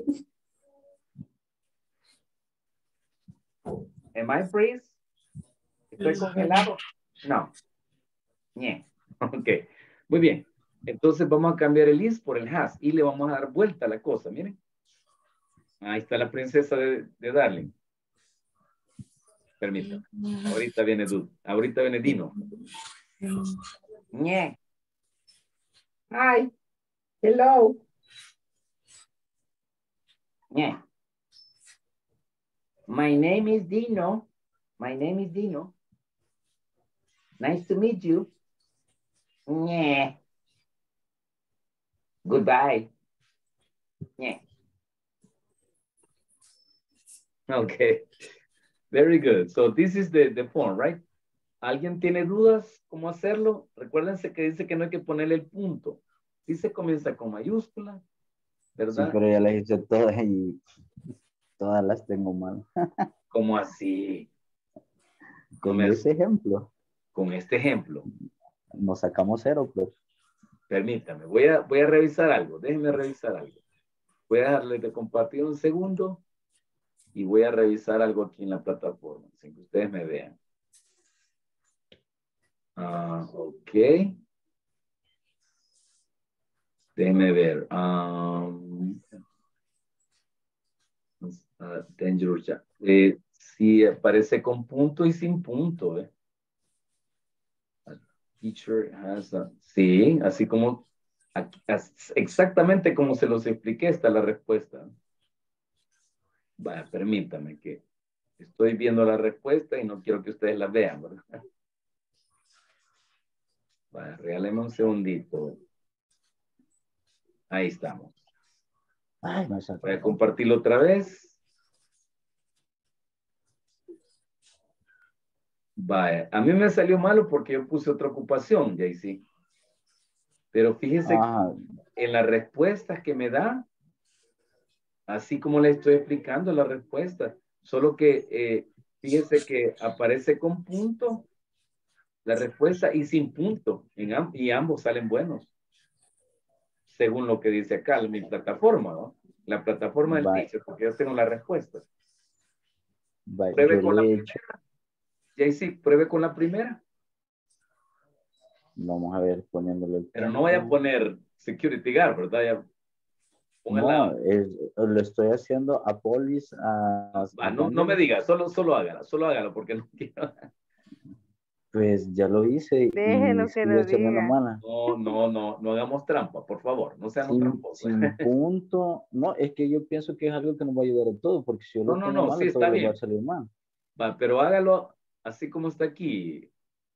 Am I freeze? ¿Estoy congelado? No. Yeah. Ok. Muy bien. Entonces vamos a cambiar el is por el has y le vamos a dar vuelta a la cosa, miren. Ahí está la princesa de, de Darling. Permítame. Ahorita viene Dud. Ahorita viene Dino. Yeah. Hi. Hello. Yeah. My name is Dino. My name is Dino. Nice to meet you. Yeah. Goodbye. Yeah. Okay. Very good. So this is the, the form, right? ¿Alguien tiene dudas cómo hacerlo? Recuérdense que dice que no hay que ponerle el punto. Sí se comienza con mayúscula, ¿verdad? Sí, pero ya las hice todas y todas las tengo mal. ¿Cómo así? Con No me ese ejemplo. Con este ejemplo. Nos sacamos cero, pues. Permítame, voy a, voy a revisar algo. Déjenme revisar algo. Voy a dejarle de compartir un segundo y voy a revisar algo aquí en la plataforma, sin que ustedes me vean. Ah, ok. Déjenme ver. Um, uh, dangerous job. Eh, Sí, aparece con punto y sin punto. ¿eh? A teacher has a... Sí, así como, aquí, as- exactamente como se los expliqué, está la respuesta. Vaya, permítame que estoy viendo la respuesta y no quiero que ustedes la vean, ¿verdad? Vaya, regáleme un segundito. Ahí estamos. Ay, me sacó. Voy a compartirlo otra vez. Vaya, a mí me salió malo porque yo puse otra ocupación, Jaycee. Pero fíjese Ah, que en las respuestas que me da, así como le estoy explicando la respuesta, solo que eh, fíjese que aparece con punto la respuesta y sin punto, en am- y ambos salen buenos, según lo que dice acá mi plataforma, ¿no? La plataforma del va, teacher, porque yo tengo la respuesta. va, Pruebe yo con le la he primera. hecho. Jaycee, pruebe con la primera. Vamos a ver, poniéndole el Pero no vaya a punto. poner security guard, ¿verdad? Ya, No, póngala. es, lo estoy haciendo a police, a, Va, a no, no me dangerous. diga, solo, solo hágala, solo hágala, porque no quiero. Pues ya lo hice y Déjelo que sigue lo saliendo diga. mala. No, no, no, no hagamos trampa, por favor, no seamos Sin, tramposos. sin punto, no, es que yo pienso que es algo que nos va a ayudar a todos, porque si yo No, lo no, pongo no, mal, sí a está todos les va a bien. salir mal. Va, pero hágalo así como está aquí.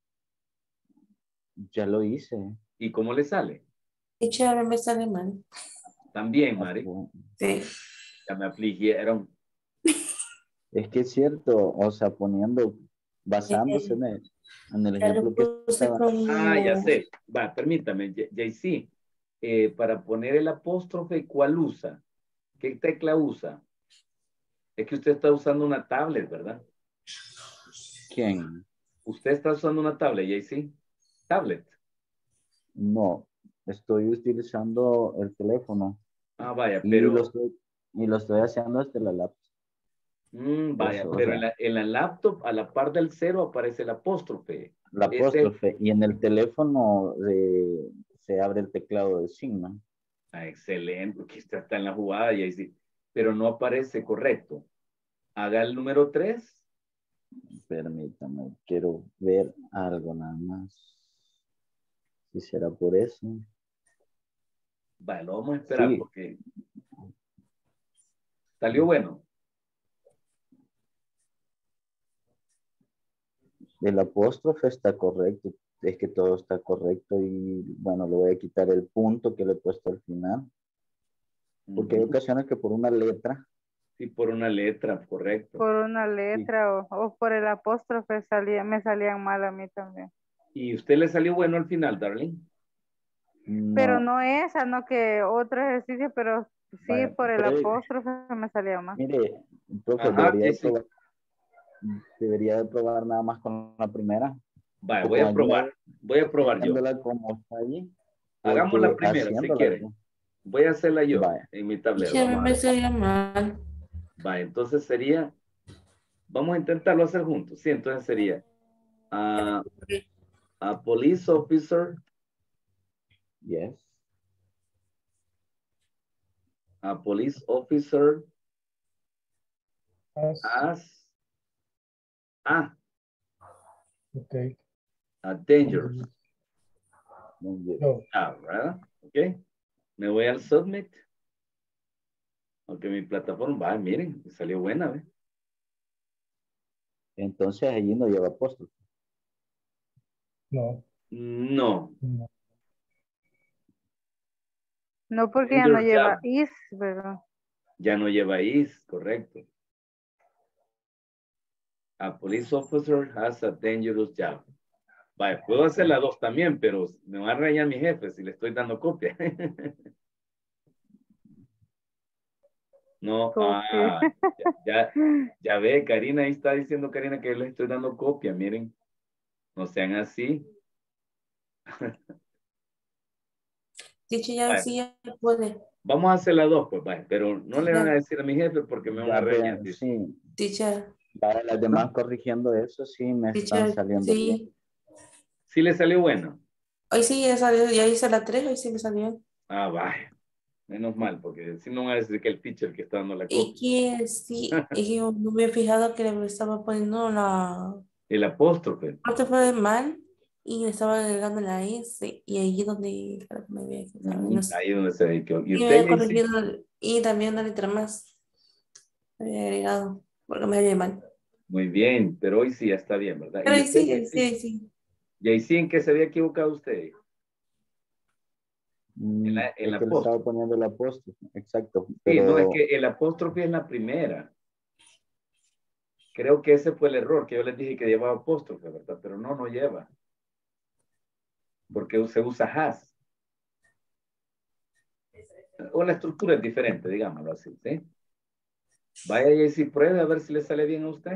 Ya lo hice. ¿Y cómo le sale? Teacher, ahora me sale mal. También, Ah, Mari. pues, Sí. Ya me afligieron. es que es cierto, o sea, poniendo, basándose Eh, en el, en el ya lo ejemplo que puse estaba. Ah, ya como... sé. Va, permítame, J- Jaycee. Eh, para poner el apóstrofe, ¿cuál usa? ¿Qué tecla usa? Es que usted está usando una tablet, ¿verdad? ¿Quién? Usted está usando una tablet, Jaycee. Tablet. No, estoy utilizando el teléfono Ah, vaya, y lo pero... estoy, y lo estoy haciendo desde la laptop. Mm, vaya, Eso, o pero sea, en la, en la laptop, a la par del cero, aparece el apóstrofe. la Ese, apóstrofe. Y en el teléfono eh, se abre el teclado de signo. ah, excelente, porque usted está en la jugada, Jaycee. Pero no aparece correcto. Haga el número tres. Permítame, quiero ver algo nada más. Si será por eso. Vale, lo vamos a esperar Sí, porque salió bueno. el apóstrofe está correcto. Es que todo está correcto y bueno, le voy a quitar el punto que le he puesto al final. Porque hay Ujú. ocasiones que por una letra. Sí, por una letra, correcto. Por una Sí. letra o, o por el apóstrofe salía, me salían mal a mí también. ¿Y usted le salió bueno al final, darling? Pero No, no esa, no que otro ejercicio, pero sí Vaya, por el pero apóstrofe me salía mal. mire, profe, ajá, debería de Jaycee. probar, debería de probar nada más con la primera. Vaya, O voy a con probar. Voy a probar yo. haciéndola como está allí. Hagamos la Porque primera, si haciéndola, quieren. Voy a hacerla yo vaya. en mi tablero. Teacher, Vamos a me ver. salía mal. Vaya, entonces sería, vamos a intentarlo hacer juntos. Sí, entonces sería a, a police officer, Yes. a police officer As, as a, okay. a dangerous. No. Ah, ¿verdad? Ok. Me voy al submit. Aunque mi plataforma, va, miren, me salió buena, ¿ve? Entonces allí no lleva apóstrofe. No. No. No. No porque ya no Dangerous lleva job. is, ¿verdad? Ya no lleva is, correcto. A police officer has a dangerous job. Vaya, puedo hacer las dos también, pero me va a regañar mi jefe si le estoy dando copia. No, Copia. ah, ya, ya, ya ve, Karina, ahí está diciendo Karina que yo le estoy dando copia, miren. No sean así. Teacher, ya Vaya, sí ya puede. vamos a hacer las dos, pues, vaya, pero no le van a Ya. decir a mi jefe porque me van a Ya regañar. ven, Dice. sí. Teacher, Vaya, las demás corrigiendo eso, sí, me están teacher, saliendo bien. sí. Sí le salió bueno. Hoy sí ya salió, ya hice la tres, hoy sí me salió. Ah, vaya. Menos mal, porque si no va a decir que el teacher que está dando la Y copia. que sí, y yo no me he fijado que le estaba poniendo la El apóstrofe. apóstrofe de mal y le estaba agregando la S y ahí donde creo que me había equivocado. No sé. Ahí donde se dedicó. ¿Y Y me usted, había Jaycee? corregido y también una letra más me había agregado porque me había mal. Muy bien, pero hoy sí ya está bien, ¿verdad? Pero ¿Y ahí usted, sí, ahí sí, Jaycee? ahí sí. Jaycee, ¿en qué se había equivocado usted? Mm, En la, en es la que le estaba apóstrofe. poniendo el apóstrofe, exacto. Sí, no, es Pero que el apóstrofe es la primera. Creo que ese fue el error, que yo les dije que llevaba apóstrofe, ¿verdad? Pero no, no lleva. Porque se usa has. O la estructura es diferente, digámoslo así, ¿sí? Vaya y si pruebe a ver si le sale bien a usted.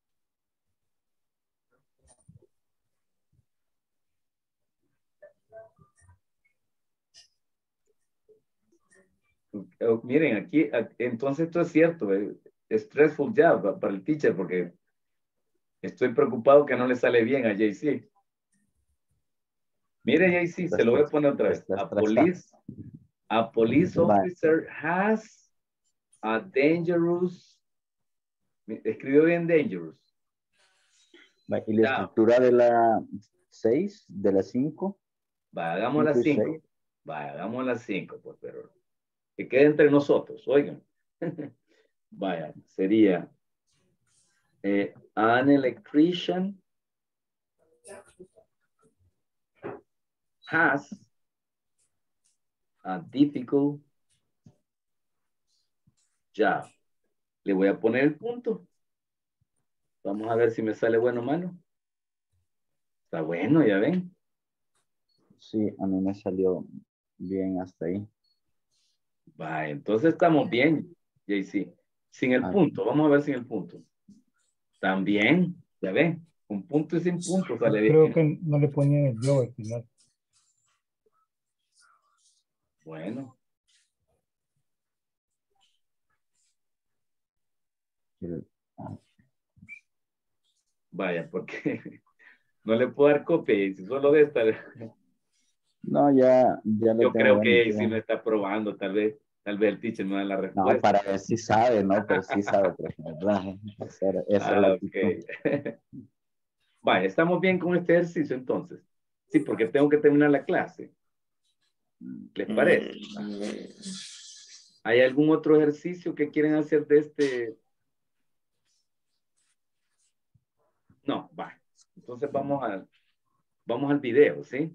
Oh, miren, aquí, entonces esto es cierto, eh, stressful job para el teacher, porque estoy preocupado que no le sale bien a Jaycee. Mire, Jaycee, se lo voy a poner otra vez. A police, a police officer has a dangerous, escribió bien dangerous. y la estructura de la seis, de la cinco. Va, hagamos las cinco. Va, hagamos las cinco, pues, pero que quede entre nosotros, oigan. Vaya, sería eh, an electrician has a difficult job. Le voy a poner el punto. Vamos a ver si me sale bueno o malo. Está bueno, ya ven. Sí, a mí me salió bien hasta ahí. Va, entonces estamos bien, Jaycee. Sin el Ah. punto, vamos a ver sin el punto. También, ya ven, un punto y sin punto sale bien. Creo que no le ponían el yo al final. Bueno. Vaya, porque no le puedo dar copia y si solo de esta. No, ya, ya lo Yo tengo. creo que bueno, si no está probando, tal vez, tal vez el teacher no da la respuesta. No, para ver si sabe, ¿no? Pero sí sabe, ¿verdad? Esa, era, esa ah, es la okay. actitud. Vaya, estamos bien con este ejercicio entonces. Sí, porque tengo que terminar la clase. ¿Les parece? ¿Hay algún otro ejercicio que quieren hacer de este? No, va. Entonces vamos al, vamos al video, ¿sí?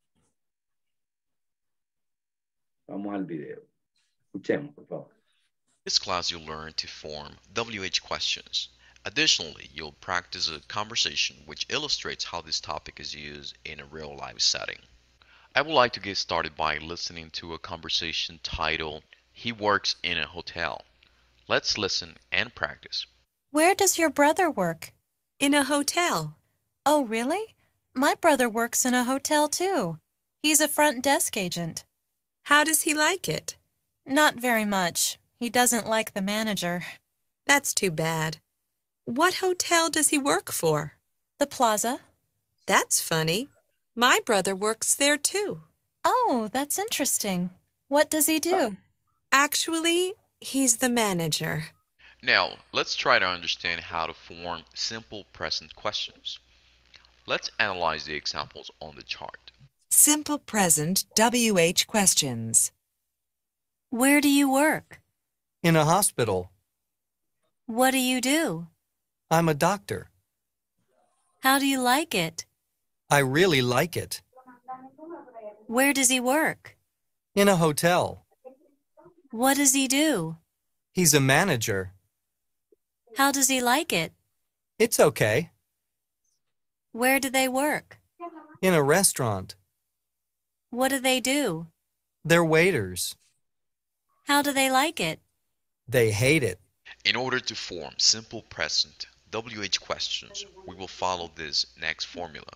Vamos al video. Escuchemos, por favor. In this class, you'll learn to form W H questions. Additionally, you'll practice a conversation which illustrates how this topic is used in a real-life setting. I would like to get started by listening to a conversation titled, "He Works in a Hotel." Let's listen and practice. Where does your brother work? In a hotel. Oh, really? My brother works in a hotel too. He's a front desk agent. How does he like it? Not very much. He doesn't like the manager. That's too bad. What hotel does he work for? The Plaza. That's funny. My brother works there too. Oh, that's interesting. What does he do? Actually, he's the manager. Now, let's try to understand how to form simple present questions. Let's analyze the examples on the chart. Simple present W H questions. Where do you work? In a hospital. What do you do? I'm a doctor. How do you like it? I really like it. Where does he work? In a hotel. What does he do? He's a manager. How does he like it? It's okay. Where do they work? In a restaurant. What do they do? They're waiters. How do they like it? They hate it. In order to form simple present W H questions, we will follow this next formula.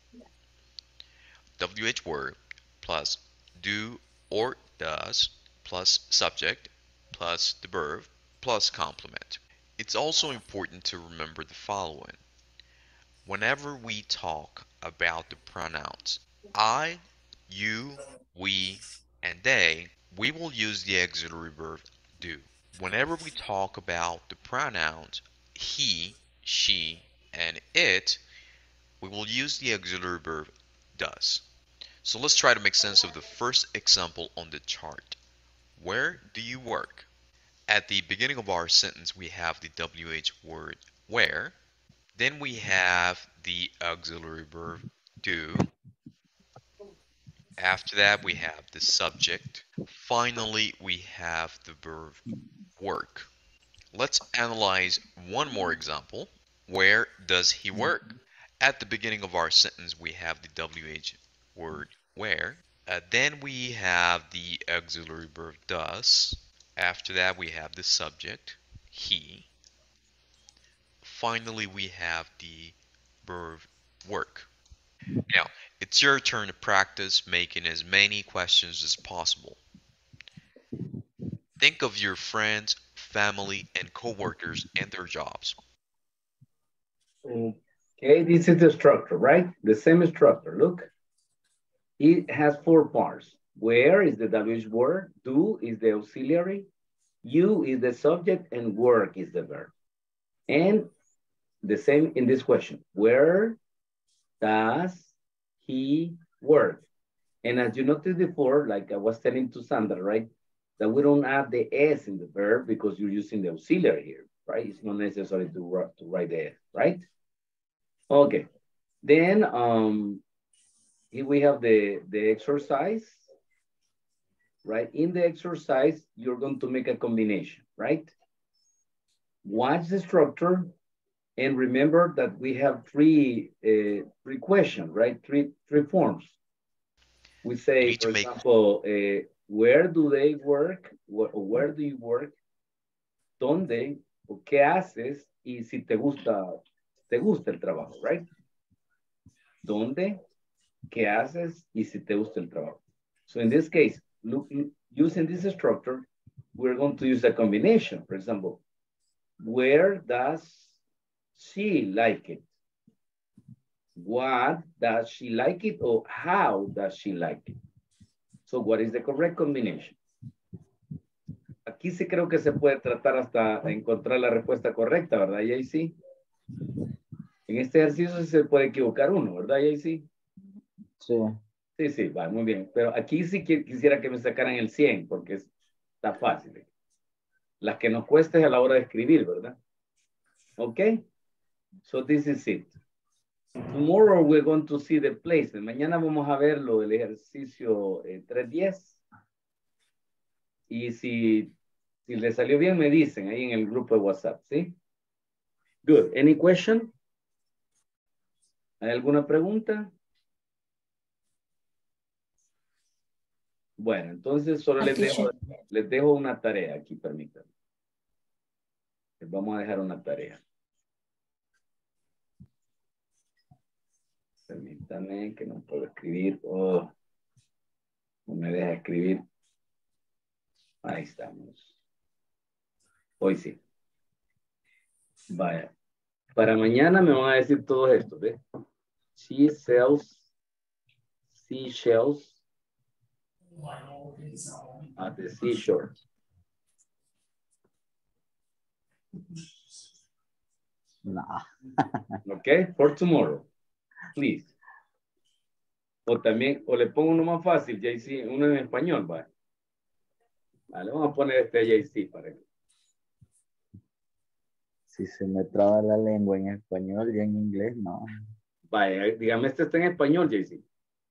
W H word plus do or does plus subject plus the verb plus complement. It's also important to remember the following. Whenever we talk about the pronouns I, you, we, and they, we will use the auxiliary verb do. Whenever we talk about the pronouns he, she, and it, we will use the auxiliary verb does. So let's try to make sense of the first example on the chart. Where do you work? At the beginning of our sentence, we have the W H word where. Then we have the auxiliary verb do. After that, we have the subject. Finally, we have the verb work. Let's analyze one more example. Where does he work? At the beginning of our sentence, we have the W H word where. Uh, then we have the auxiliary verb does. After that, we have the subject, he. Finally, we have the verb work. Now, it's your turn to practice making as many questions as possible. Think of your friends, family, and co-workers and their jobs. Okay, this is the structure, right? The same structure, look. It has four parts. Where is the W H word, do is the auxiliary, you is the subject, and work is the verb. And the same in this question. Where does he work? And as you noticed before, like I was telling to Sandra, right? That we don't add the S in the verb because you're using the auxiliary here, right? It's not necessary to, to write the S, right? Okay. Then um, here we have the, the exercise, right? In the exercise, you're going to make a combination, right? Watch the structure and remember that we have three, uh, three questions, right? Three, three forms. We say, for example, uh, where do they work? Where, where do you work? ¿Dónde? ¿O qué haces? Y si te gusta, te gusta el trabajo, right? ¿Dónde? ¿Qué haces? Y si te gusta el trabajo. So in this case, look, using this structure, we're going to use a combination. For example, where does she like it? What does she like it? Or how does she like it? So what is the correct combination? Aquí sí creo que se puede tratar hasta encontrar la respuesta correcta, ¿verdad, Jaycee? En este ejercicio se puede equivocar uno, ¿verdad, Jaycee? Sí. Sí, sí, va, muy bien. Pero aquí sí quisiera que me sacaran el cien, porque está fácil. Las que nos cuesta es a la hora de escribir, ¿verdad? Ok. So this is it. Tomorrow we're going to see the placement. Mañana vamos a ver lo del ejercicio eh, tres diez. Y si, si le salió bien, me dicen ahí en el grupo de WhatsApp, ¿sí? Good. Any question? ¿Hay alguna pregunta? Bueno, entonces solo les dejo, les dejo una tarea aquí, permítanme. Les vamos a dejar una tarea. Permítanme que no puedo escribir. Oh, no me deja escribir. Ahí estamos. Hoy sí. Vaya. Para mañana me van a decir todo esto, ¿ves? She sells seashells at the seashore. No. Okay, for tomorrow, please. O también, o le pongo uno más fácil, Jaycee, uno en español, ¿vale? Vale, vamos a poner este Jaycee para que. Si se me traba la lengua en español y en inglés, no. Vaya, dígame, este está en español, Jaycee.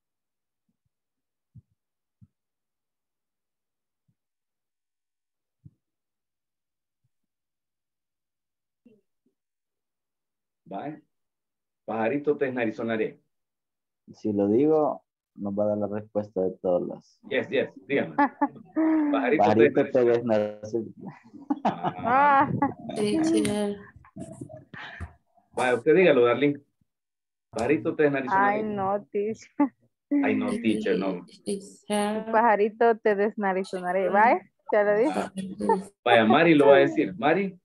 Vaya. Pajarito te esnarizonaré. Si lo digo, nos va a dar la respuesta de todas las. Yes, yes, dígame. Pajarito, Pajarito te te desnarizonaré. Ah. Teacher. Vaya, usted dígalo, Darling. Pajarito te desnarizonaré. Ay, no, teacher. Ay, no, teacher, no. Pajarito te desnarizonaré. ¿Vaya? ¿Ya lo dije? Vaya, Mari lo va a decir. Mari.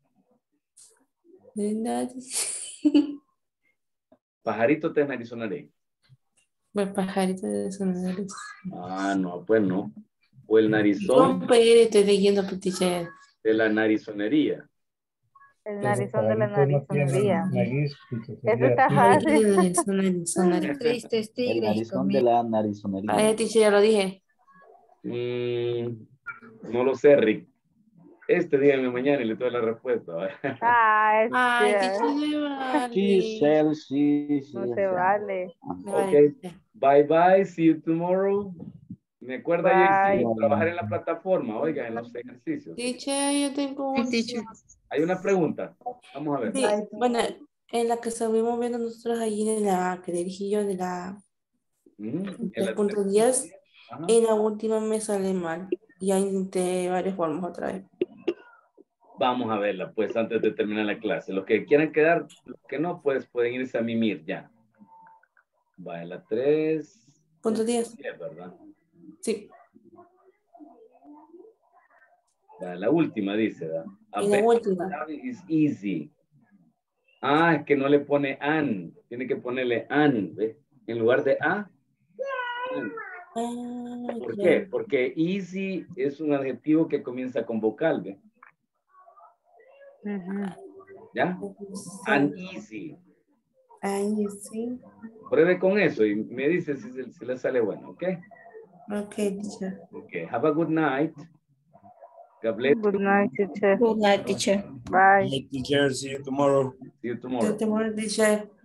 Pajarito te desnarizonaré. Pues pajarito de sonaré. Ah, no, pues no. o el Yo narizón P estoy leyendo, pues, teacher. de la narizonería. El narizón de la Pajarito no tiene narizonería. nariz, teacher, Eso sería está tigre. Pajarito fácil. de narizón, narizón, narizón. Tristes El tigres y narizón de comidas. la narizonería. Ay, teacher, ya lo dije. Mm, no lo sé, Rick. Este dígame mañana y le doy la respuesta. Ay, Ay, ya, teacher, no vale. Giselle, sí, sí. no o se sea, vale. Me Ok, vale, teacher. bye bye, see you tomorrow. Me acuerda, Jaycee, Bye. trabajar en la plataforma, oiga, en los ejercicios. Teacher, yo tengo Sí, un... teacher. Hay una pregunta. Vamos a ver. Sí, bueno, en la que estuvimos viendo nosotros allí en la que dirigí yo de la Mm, en tres la- punto diez, Ajá. en la última me sale mal. Ya intenté varias formas otra vez. Vamos a verla, pues, antes de terminar la clase. Los que quieran quedar, los que no, pues, pueden irse a mimir ya. Va en la tres. Punto diez. ¿Verdad? Sí. Va en la última, dice, ¿verdad? A En la ver, última. is easy. Ah, es que no le pone an. Tiene que ponerle an, ¿ve? En lugar de a. An. Ah, ¿Por ya. qué? Porque easy es un adjetivo que comienza con vocal, ¿ve? ¿Ya? Uneasy. Ay, sí. Pruebe con eso y me dice si, si, si le sale bueno, ¿ok? Ok, teacher. Ok, have a good night. God bless Good you. night, teacher. Good night, teacher. Bye. Hey, teacher, see you tomorrow. See you Till tomorrow. tomorrow, teacher.